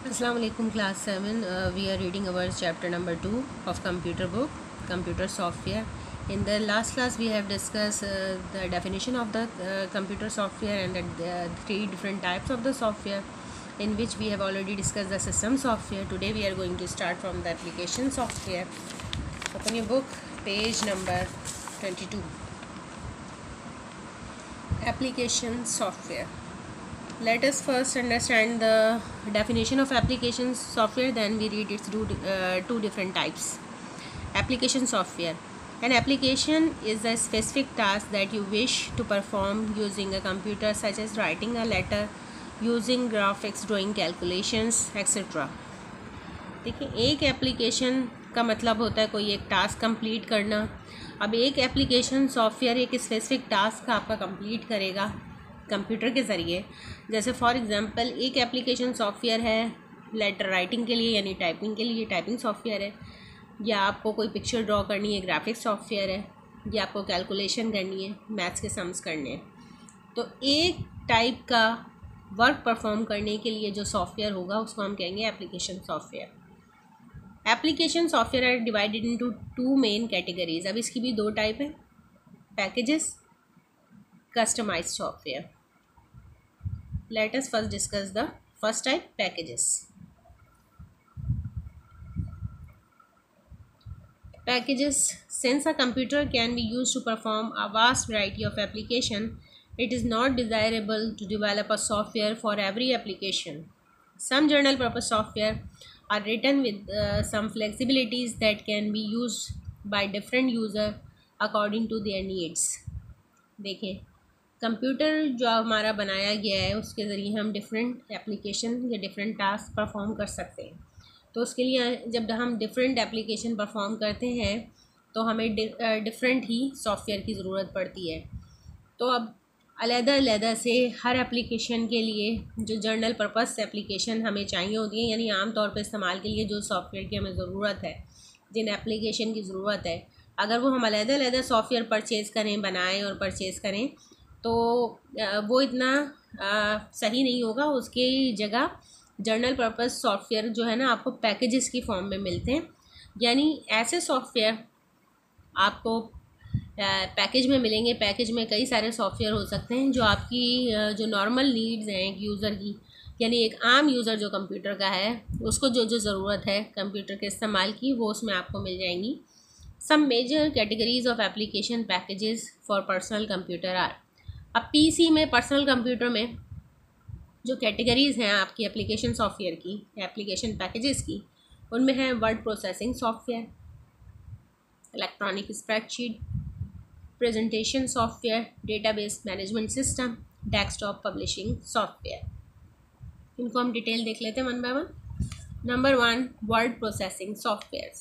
Assalamu alaikum class 7. We are reading our chapter number 2 of computer book, computer software. In the last class we have discussed the definition of the computer software and the three different types of the software, in which we have already discussed the system software. Today we are going to start from the application software. Open your book, page number 22. Application software. Let us first understand the definition of application software, then we read its two different types. Application software. An application is a specific task that you wish to perform using a computer, such as writing a letter, using graphics, drawing calculations, etc. देखिए, एक application का मतलब होता है कोई एक task complete करना. अब एक एप्लीकेशन सॉफ्टवेयर एक स्पेसिफिक टास्क आपका कंप्लीट करेगा कंप्यूटर के ज़रिए. जैसे फॉर एग्ज़ाम्पल एक एप्लीकेशन सॉफ्टवेयर है लेटर राइटिंग के लिए, यानी टाइपिंग के लिए टाइपिंग सॉफ्टवेयर है, या आपको कोई पिक्चर ड्रॉ करनी है ग्राफिक्स सॉफ्टवेयर है, या आपको कैलकुलेशन करनी है, मैथ्स के सम्स करने हैं. तो एक टाइप का वर्क परफॉर्म करने के लिए जो सॉफ्टवेयर होगा उसको हम कहेंगे application software. Application software are divided into two main categories. अब इसकी भी दो टाइप है, packages, customized software. Let us first discuss the first type, packages. Packages. Since a computer can be used to perform a vast variety of application, it is not desirable to develop a software for every application. Some general purpose software are written with some flexibilities that can be used by different user according to their needs. देखें, computer जो हमारा बनाया गया है उसके ज़रिए हम different application या डिफरेंट टास्क परफॉर्म कर सकते हैं. तो उसके लिए जब हम डिफरेंट एप्लीकेशन परफॉर्म करते हैं तो हमें डिफरेंट ही सॉफ्टवेयर की ज़रूरत पड़ती है. तो अब अलग-अलग से हर एप्लीकेशन के लिए जो जनरल पर्पस एप्लीकेशन हमें चाहिए होती है, यानी आम तौर पर इस्तेमाल के लिए जो सॉफ्टवेयर की हमें ज़रूरत है, जिन एप्लीकेशन की ज़रूरत है, अगर वो हम अलग-अलग सॉफ्टवेयर परचेज़ करें, बनाएं और परचेज़ करें तो वो इतना सही नहीं होगा. उसकी जगह जनरल पर्पस सॉफ्टवेयर जो है ना आपको पैकेजेस की फॉर्म में मिलते हैं. यानी ऐसे सॉफ्टवेयर आपको पैकेज में मिलेंगे. पैकेज में कई सारे सॉफ्टवेयर हो सकते हैं जो आपकी जो नॉर्मल नीड्स हैं एक यूज़र की, यानी एक आम यूज़र जो कंप्यूटर का है उसको जो जो ज़रूरत है कंप्यूटर के इस्तेमाल की वो उसमें आपको मिल जाएंगी. Some major categories of application packages for personal computer are. अब पीसी में, पर्सनल कंप्यूटर में जो कैटेगरीज़ हैं आपकी एप्लीकेशन सॉफ्टवेयर की, एप्लीकेशन पैकेजेस की, उनमें है word processing software, electronic spreadsheet, presentation software, database management system, desktop publishing software. इनको हम डिटेल देख लेते हैं one by one. Number 1, word processing software.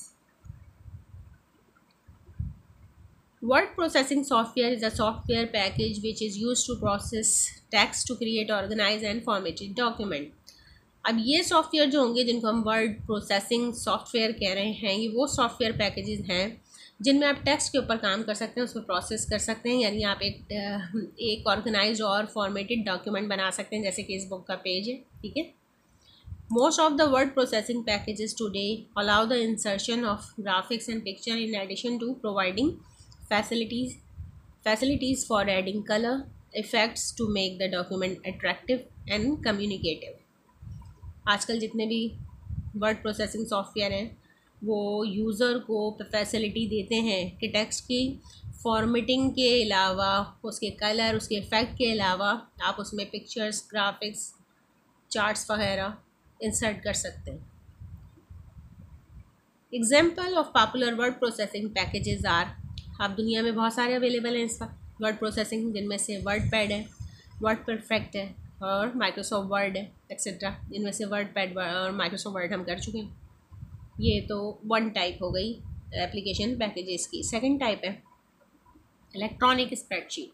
Word processing software is a software package which is used to process text to create, organize and format a document. अब ये software जो होंगे जिनको हम वर्ड प्रोसेसिंग सॉफ्टवेयर कह रहे हैं, ये वो सॉफ्टवेयर पैकेजेस हैं जिनमें आप टेक्स्ट के ऊपर काम कर सकते हैं, उसको प्रोसेस कर सकते हैं. यानी आप एक ऑर्गेनाइज्ड और फॉर्मेटेड डॉक्यूमेंट बना सकते हैं, जैसे कि इस बुक का पेज है. ठीक है. Most of the word processing packages today allow the insertion of graphics and picture in addition to providing facilities for adding color effects to make the document attractive and communicative. आजकल जितने भी word processing software हैं वो user को facility देते हैं कि text की फॉर्मेटिंग के अलावा, उसके कलर, उसके इफ़ेक्ट के अलावा आप उसमें पिक्चर्स, ग्राफिक्स, चार्ट्स वगैरह इंसर्ट कर सकते हैं. Example of popular word processing packages are. अब दुनिया में बहुत सारे अवेलेबल हैं इस वक्त वर्ड प्रोसेसिंग, जिनमें से वर्ड पैड है, वर्ड परफेक्ट है और माइक्रोसॉफ्ट वर्ड है, एक्सेट्रा. इनमें से वर्ड पैड और माइक्रोसॉफ्ट वर्ड हम कर चुके हैं. ये तो वन टाइप हो गई एप्लीकेशन पैकेजेस की. सेकंड टाइप है electronic spreadsheet.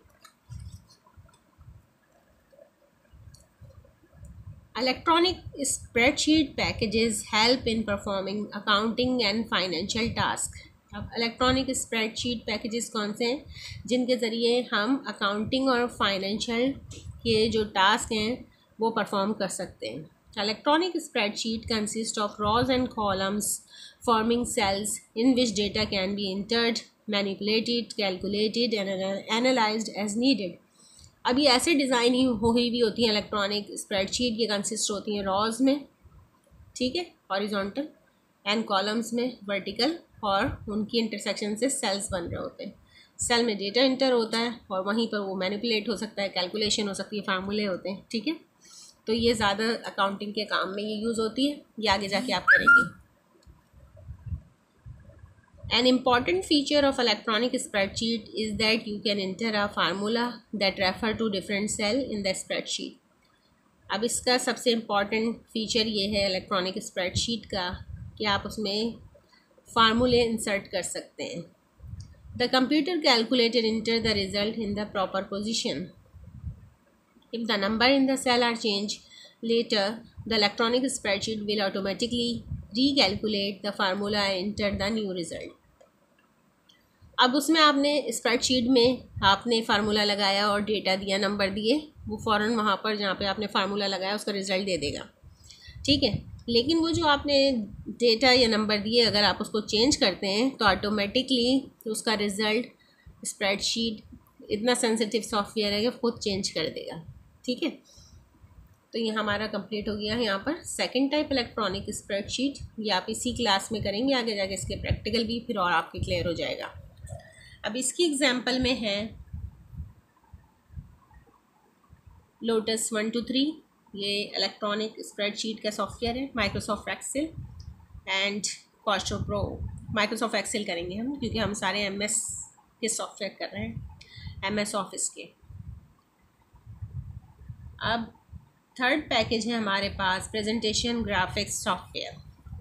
Electronic spreadsheet packages help in performing accounting and financial tasks. अब इलेक्ट्रॉनिक स्प्रेडशीट पैकेजेस कौन से हैं जिनके ज़रिए हम अकाउंटिंग और फाइनेंशियल के जो टास्क हैं वो परफॉर्म कर सकते हैं. Electronic spreadsheet consists of rows and columns forming cells in which data can be entered, manipulated, calculated and analyzed as needed. अब ये ऐसे डिज़ाइन ही हुई भी होती हैं इलेक्ट्रॉनिक स्प्रेडशीट, ये कंसिस्ट होती हैं रॉज में, ठीक है, हॉरिजॉन्टल, एंड कॉलम्स में वर्टिकल, और उनकी इंटरसेक्शन से सेल्स बन रहे होते हैं। सेल में डेटा इंटर होता है और वहीं पर वो मैनिपुलेट हो सकता है, कैलकुलेशन हो सकती है, फार्मूले होते हैं, ठीक है। तो ये ज़्यादा अकाउंटिंग के काम में ये यूज़ होती है, ये आगे जाके आप करेंगे। An important feature of electronic spreadsheet is that you can enter a formula that refer to different cell in the spreadsheet. अब इसका सबसे इम्पॉर्टेंट फीचर ये है इलेक्ट्रॉनिक स्प्रेडशीट का कि आप उसमें फार्मूले इंसर्ट कर सकते हैं। The computer calculator enter the result in the proper position. If the number in the cell are changed later, the electronic spreadsheet will automatically recalculate the formula and enter the new result. अब उसमें आपने spreadsheet में आपने formula लगाया और data दिया, number दिए, वो फ़ौरन वहाँ पर जहाँ पे आपने फार्मूला लगाया उसका रिज़ल्ट दे देगा, ठीक है। लेकिन वो जो आपने डेटा या नंबर दिए अगर आप उसको चेंज करते हैं तो ऑटोमेटिकली उसका रिज़ल्ट स्प्रेडशीट इतना सेंसिटिव सॉफ्टवेयर है कि खुद चेंज कर देगा, ठीक है। तो ये हमारा कंप्लीट हो गया है यहाँ पर सेकंड टाइप इलेक्ट्रॉनिक स्प्रेडशीट। ये आप इसी क्लास में करेंगे, आगे जाके इसके प्रैक्टिकल भी फिर और आपके क्लियर हो जाएगा। अब इसकी एग्जांपल में है लोटस 1 2 3, ये इलेक्ट्रॉनिक स्प्रेडशीट का सॉफ्टवेयर है, माइक्रोसॉफ्ट एक्सेल एंड कॉस्टो प्रो। माइक्रोसॉफ्ट एक्सेल करेंगे हम क्योंकि हम सारे MS के सॉफ्टवेयर कर रहे हैं, MS ऑफिस के। अब थर्ड पैकेज है हमारे पास presentation graphics software.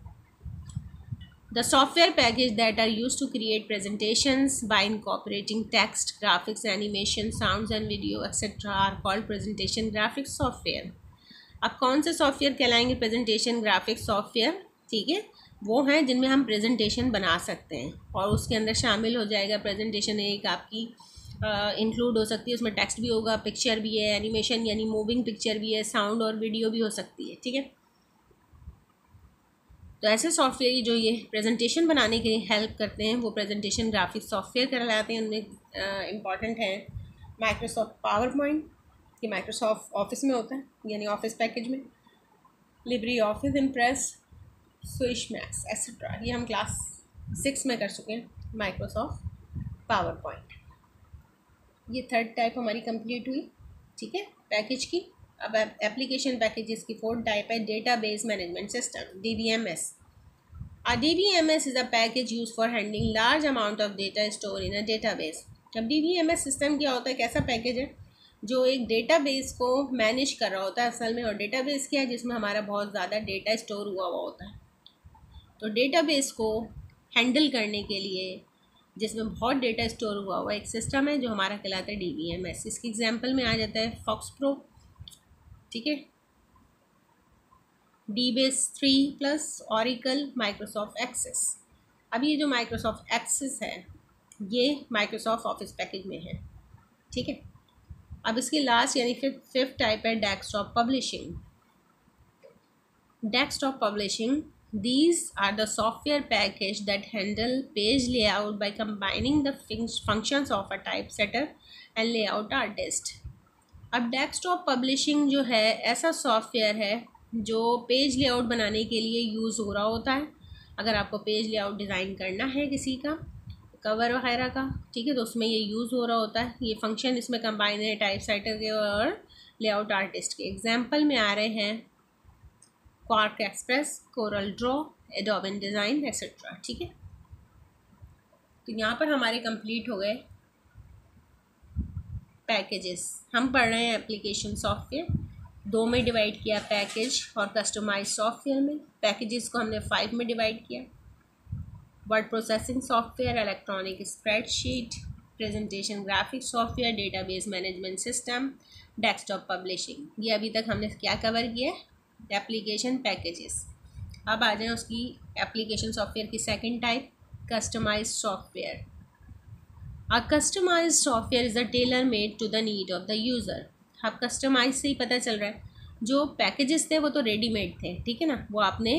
The software package that are used to create presentations by incorporating text, graphics, animation, sounds and video etc. are called presentation graphics software. अब कौन से सॉफ्टवेयर कहलाएंगे presentation graphics software, ठीक है, वो हैं जिनमें हम प्रेजेंटेशन बना सकते हैं और उसके अंदर शामिल हो जाएगा प्रेजेंटेशन एक आपकी इंक्लूड हो सकती है, उसमें टेक्स्ट भी होगा, पिक्चर भी है, एनिमेशन यानी मूविंग पिक्चर भी है, साउंड और वीडियो भी हो सकती है, ठीक है। तो ऐसे सॉफ्टवेयर जो ये प्रेजेंटेशन बनाने के लिए हेल्प करते हैं वो प्रेजेंटेशन ग्राफिक्स सॉफ्टवेयर कहलाते हैं। उनमें इम्पॉर्टेंट है माइक्रोसॉफ्ट पावर पॉइंट, ये माइक्रोसॉफ्ट ऑफिस में होता है यानी ऑफिस पैकेज में, Libre office, Impress, Swish Max etcetera, ये हम क्लास 6 में कर चुके हैं माइक्रोसॉफ्ट पावर पॉइंट। ये थर्ड टाइप हमारी कंप्लीट हुई, ठीक है, पैकेज की। अब एप्लीकेशन पैकेजेस की फोर्थ टाइप है database management system, DBMS। A DBMS is a package used for handling large amount of data stored in a database। अब DBMS सिस्टम क्या होता है, कैसा पैकेज है जो एक डेटाबेस को मैनेज कर रहा होता है असल में। और डेटाबेस क्या है, जिसमें हमारा बहुत ज़्यादा डेटा स्टोर हुआ होता है। तो डेटाबेस को हैंडल करने के लिए जिसमें बहुत डेटा स्टोर हुआ एक सिस्टम है जो हमारा कहलाता है DBMS। इसकी एग्जाम्पल में आ जाता है फॉक्स प्रो, ठीक है, DBase 3+, Oracle, माइक्रोसॉफ्ट एक्सेस। अब ये जो माइक्रोसॉफ्ट एक्सेस है ये माइक्रोसॉफ्ट ऑफिस पैकेज में है, ठीक है। अब इसकी लास्ट यानी फिफ्थ टाइप है desktop publishing. Desktop publishing, these are the software package that handle page layout by combining the functions of a typesetter and layout artist। अब डेस्कटॉप पब्लिशिंग जो है ऐसा सॉफ्टवेयर है जो पेज लेआउट बनाने के लिए यूज़ हो रहा होता है। अगर आपको पेज लेआउट डिज़ाइन करना है किसी का कवर वगैरह का, ठीक है, तो उसमें ये यूज़ हो रहा होता है। ये फंक्शन इसमें कंबाइन है टाइपसेटर के और लेआउट आर्टिस्ट के। एग्जांपल में आ रहे हैं Quark Express, Corel Draw, Adobe InDesign etcetera, ठीक है। तो यहाँ पर हमारे कंप्लीट हो गए पैकेजेस। हम पढ़ रहे हैं एप्लीकेशन सॉफ्टवेयर, 2 में डिवाइड किया पैकेज और कस्टमाइज सॉफ्टवेयर में। पैकेजेस को हमने 5 में डिवाइड किया, word processing software, electronic spreadsheet, presentation graphics software, database management system, desktop publishing. ये अभी तक हमने क्या कवर किया है, एप्लीकेशन पैकेजेस। अब आ जाए उसकी एप्लीकेशन सॉफ्टवेयर की second type, customize software. A customized software is a tailor made to the need of the user। अब कस्टमाइज से ही पता चल रहा है जो पैकेजेस थे वो तो रेडीमेड थे, ठीक है ना, वो आपने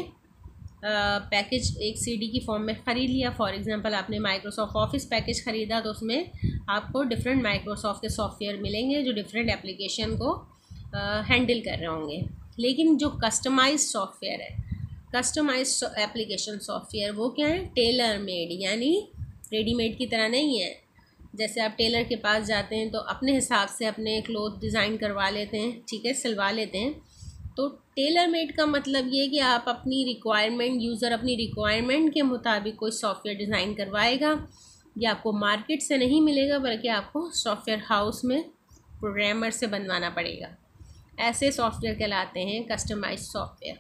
पैकेज एक सीडी की फॉर्म में ख़रीद लिया। फॉर एग्जांपल आपने माइक्रोसॉफ्ट ऑफिस पैकेज ख़रीदा तो उसमें आपको डिफरेंट माइक्रोसॉफ्ट के सॉफ्टवेयर मिलेंगे जो डिफरेंट एप्लीकेशन को हैंडल कर रहे होंगे। लेकिन जो कस्टमाइज्ड सॉफ्टवेयर है, कस्टमाइज्ड एप्लीकेशन सॉफ्टवेयर, वो क्या है, टेलर मेड, यानी रेडीमेड की तरह नहीं है। जैसे आप टेलर के पास जाते हैं तो अपने हिसाब से अपने क्लोथ डिज़ाइन करवा लेते हैं, ठीक है, सिलवा लेते हैं। तो टेलर मेड का मतलब ये कि आप अपनी रिक्वायरमेंट, यूज़र अपनी रिक्वायरमेंट के मुताबिक कोई सॉफ्टवेयर डिज़ाइन करवाएगा। ये आपको मार्केट से नहीं मिलेगा बल्कि आपको सॉफ्टवेयर हाउस में प्रोग्रामर से बनवाना पड़ेगा। ऐसे सॉफ्टवेयर कहलाते हैं customized software.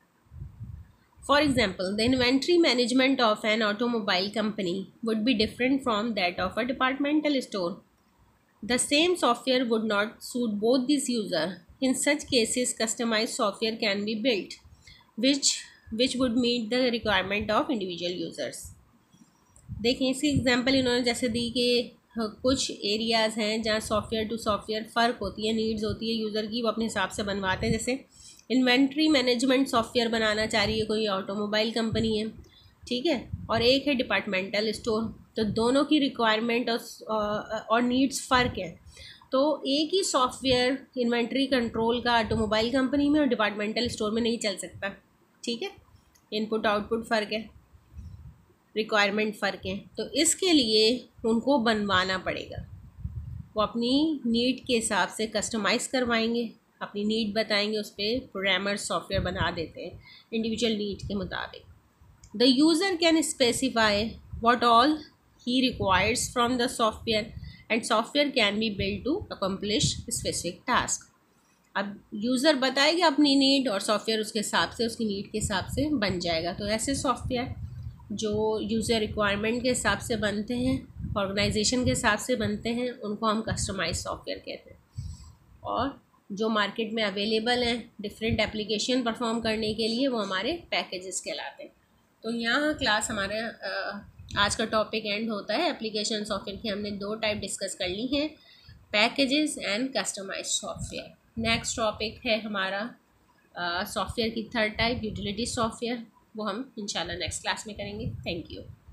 For example, the inventory management of an automobile company would be different from that of a departmental store. The same software would not suit both these users. In such cases, customized software can be built, which would meet the requirement of individual users. देखें इसकी example इन्होंने जैसे दी कि कुछ areas हैं जहाँ software to software फ़र्क होती है, नीड्स होती है यूज़र की, वो अपने हिसाब से बनवाते हैं। जैसे इन्वेंट्री मैनेजमेंट सॉफ्टवेयर बनाना चाह रही है कोई ऑटोमोबाइल कंपनी है, ठीक है, और एक है डिपार्टमेंटल स्टोर, तो दोनों की रिक्वायरमेंट और नीड्स फ़र्क है। तो एक ही सॉफ्टवेयर इन्वेंट्री कंट्रोल का ऑटोमोबाइल कंपनी में और डिपार्टमेंटल स्टोर में नहीं चल सकता, ठीक है, इनपुट आउटपुट फ़र्क है, रिक्वायरमेंट फ़र्क है, तो इसके लिए उनको बनवाना पड़ेगा। वो अपनी नीड के हिसाब से कस्टमाइज़ करवाएंगे, अपनी नीड बताएंगे, उस पर प्रोग्रामर सॉफ्टवेयर बना देते हैं इंडिविजुअल नीड के मुताबिक। The user can specify what all he requires from the software and software can be build to accomplish specific task. अब यूज़र बताएगा अपनी नीड और सॉफ्टवेयर उसके हिसाब से, उसकी नीड के हिसाब से बन जाएगा। तो ऐसे सॉफ्टवेयर जो यूज़र रिक्वायरमेंट के हिसाब से बनते हैं, ऑर्गेनाइजेशन के हिसाब से बनते हैं, उनको हम कस्टमाइज सॉफ्टवेयर कहते हैं। और जो मार्केट में अवेलेबल हैं डिफरेंट एप्लीकेशन परफॉर्म करने के लिए, वो हमारे पैकेजेस कहलाते हैं। तो यहाँ क्लास हमारे आज का टॉपिक एंड होता है। एप्लीकेशन सॉफ्टवेयर की हमने 2 टाइप डिस्कस कर ली हैं, packages and customized software. Next topic है हमारा सॉफ्टवेयर की 3rd टाइप, यूटिलिटी सॉफ्टवेयर, वो हम इंशाल्लाह नेक्स्ट क्लास में करेंगे। Thank you.